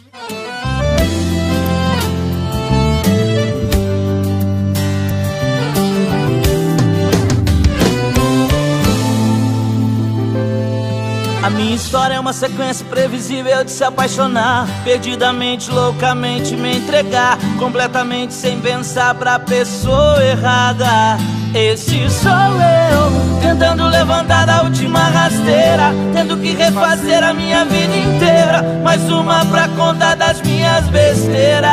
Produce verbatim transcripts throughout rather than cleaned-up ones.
A minha história é uma sequência previsível de se apaixonar, perdidamente, loucamente me entregar, completamente sem pensar pra pessoa errada. Esse sou eu, tentando levantar da última rasteira, tendo que refazer a minha vida inteira, mais uma pra conta das minhas besteiras.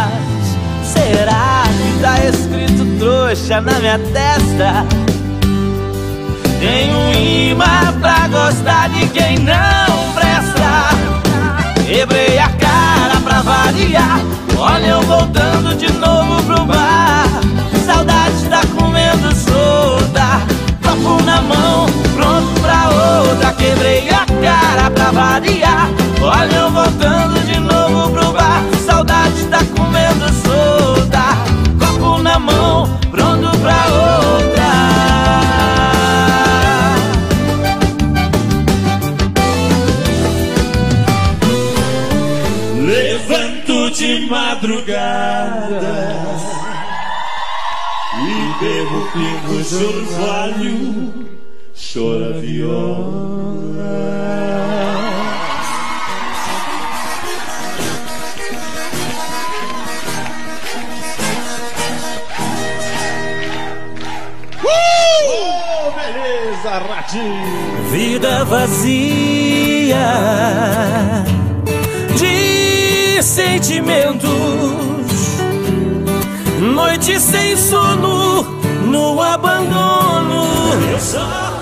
Será que tá escrito trouxa na minha testa? Tem um imã pra gostar de quem não presta. Quebrei a cara pra variar, olha eu voltando de novo pro bar. Saudade tá comendo solta, copo na mão, pronto pra outra. Quebrei a cara pra variar, olha eu voltando de novo pro bar. Saudade tá comendo solta, copo na mão, pronto pra outra. Levanto de madrugada e bebo pingo de orvalho, chora viola. Uh! Oh, beleza, Ratinho! Vida vazia de sentimentos, noite sem sono, no abandono. Eu só